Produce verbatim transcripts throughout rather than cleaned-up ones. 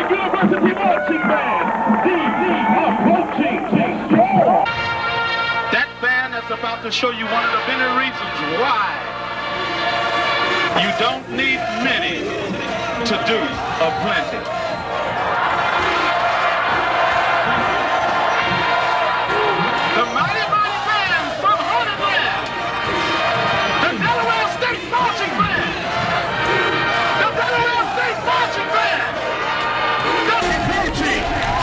University Marching Band, the, the approaching J-Storm. That band is about to show you one of the many reasons why you don't need many to do a plenty. The mighty, mighty band from Holy Land, the Delaware State Marching Band, the Delaware State Marching Band, the approaching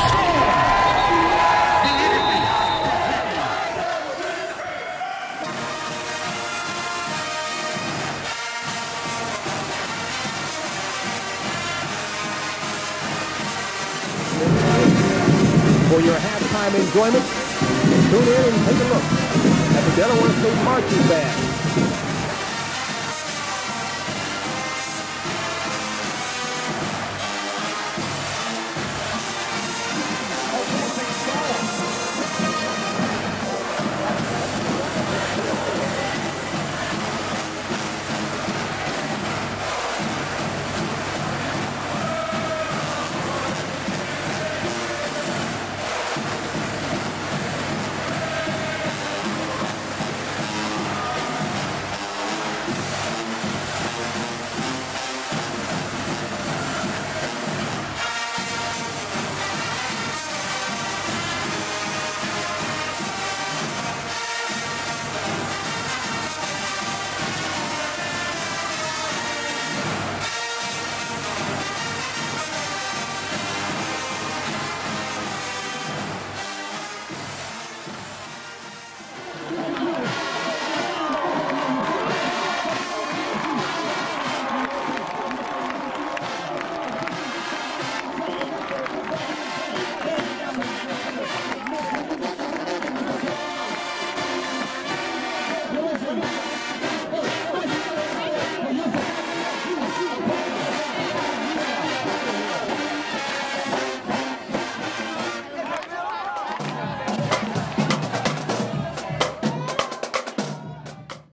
For your halftime enjoyment, tune in and take a look at the Delaware State Marching Band.